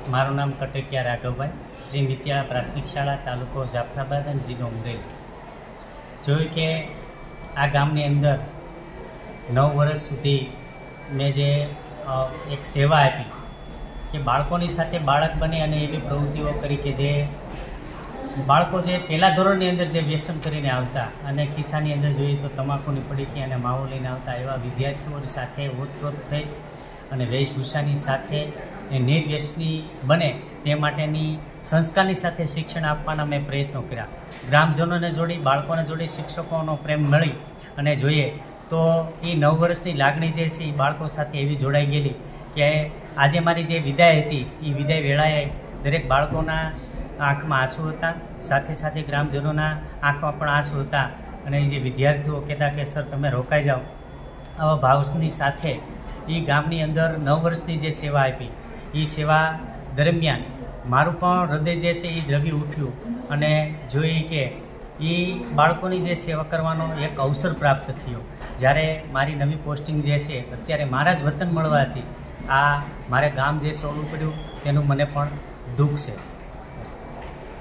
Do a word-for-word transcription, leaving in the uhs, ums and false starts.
મારું નામ કટકિયા રાઘવભાઈ, શ્રી નિત્યા પ્રાથમિક શાળા, તાલુકો જાફરાબાદ અને જિલ્લો અમરેલી. જોયું કે આ ગામની અંદર નવ વર્ષ સુધી મેં જે એક સેવા આપી કે બાળકોની સાથે બાળક બને અને એવી પ્રવૃત્તિઓ કરી કે જે બાળકો જે પહેલાં ધોરણની અંદર જે વ્યસન કરીને આવતા અને ખીચાની અંદર જોઈએ તો તમાકુની પડીકી અને માવો લઈને આવતા એવા વિદ્યાર્થીઓની સાથે ઓતપ્રોત થઈ અને વેશભૂષાની સાથે નિર્વ્યસની બને તે માટેની સંસ્કારની સાથે શિક્ષણ આપવાના મેં પ્રયત્નો કર્યા. ગ્રામજનોને જોડી, બાળકોને જોડી, શિક્ષકોનો પ્રેમ મળી અને જોઈએ તો એ નવ વર્ષની લાગણી જે છે એ બાળકો સાથે એવી જોડાઈ ગયેલી કે આજે મારી જે વિદાય હતી એ વિદાય વેળાએ દરેક બાળકોના આંખમાં આંસુ હતા, સાથે સાથે ગ્રામજનોના આંખમાં પણ આંસુ હતા અને જે વિદ્યાર્થીઓ કહેતા કે સર તમે રોકાઈ જાઓ, આવા ભાવની સાથે એ ગામની અંદર નવ વર્ષની જે સેવા આપી એ સેવા દરમિયાન મારું પણ હૃદય જે છે એ દ્રવી ઉઠ્યું અને જોઈએ કે એ બાળકોની જે સેવા કરવાનો એક અવસર પ્રાપ્ત થયો. જ્યારે મારી નવી પોસ્ટિંગ જે છે અત્યારે મારા જ વતન મળવાથી આ મારે ગામ જે સોંપવું પડ્યું તેનું મને પણ દુઃખ છે.